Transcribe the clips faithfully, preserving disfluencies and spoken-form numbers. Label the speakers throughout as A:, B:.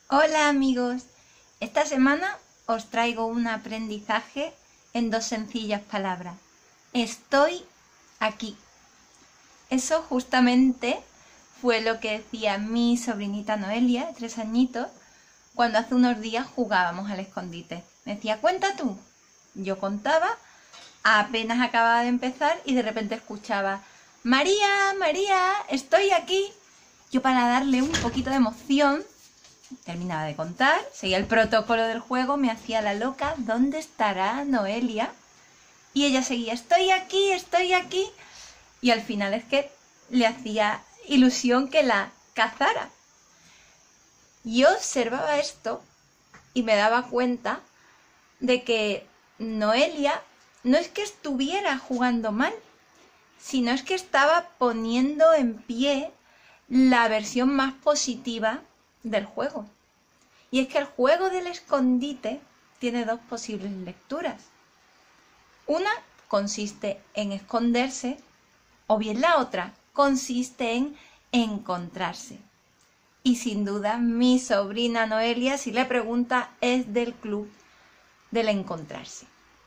A: Hola amigos, esta semana os traigo un aprendizaje en dos sencillas palabras. Estoy aquí. Eso justamente fue lo que decía mi sobrinita Noelia, de tres añitos, cuando hace unos días jugábamos al escondite. Me decía, cuenta tú. Yo contaba, apenas acababa de empezar y de repente escuchaba, María, María, estoy aquí. Yo para darle un poquito de emoción, terminaba de contar, seguía el protocolo del juego, me hacía la loca, ¿dónde estará Noelia? Y ella seguía, estoy aquí, estoy aquí. Y al final es que le hacía ilusión que la cazara. Yo observaba esto y me daba cuenta de que Noelia no es que estuviera jugando mal, sino es que estaba poniendo en pie la versión más positiva del juego. Y es que el juego del escondite tiene dos posibles lecturas. Una consiste en esconderse o bien la otra consiste en encontrarse. Y sin duda mi sobrina Noelia, si le pregunta, es del club del encontrarse.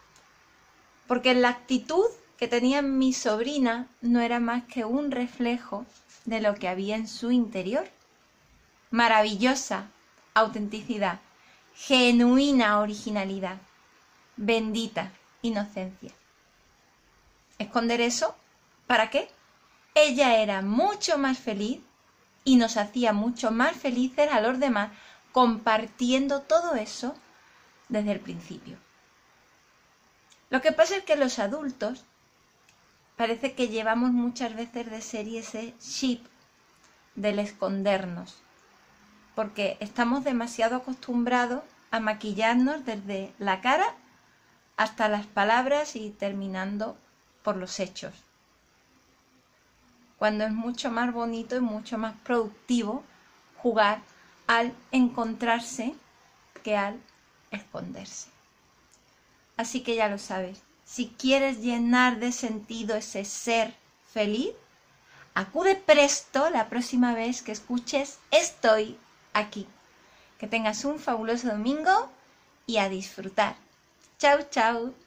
A: Porque la actitud que tenía mi sobrina no era más que un reflejo de lo que había en su interior. Maravillosa autenticidad, genuina originalidad, bendita inocencia. ¿Esconder eso? ¿Para qué? Ella era mucho más feliz y nos hacía mucho más felices a los demás compartiendo todo eso desde el principio. Lo que pasa es que los adultos parece que llevamos muchas veces de serie ese chip del escondernos, porque estamos demasiado acostumbrados a maquillarnos desde la cara hasta las palabras y terminando por los hechos, cuando es mucho más bonito y mucho más productivo jugar al encontrarse que al esconderse. Así que ya lo sabes, si quieres llenar de sentido ese ser feliz, acude presto la próxima vez que escuches Estoy aquí. Que tengas un fabuloso domingo y a disfrutar. Chao, chao.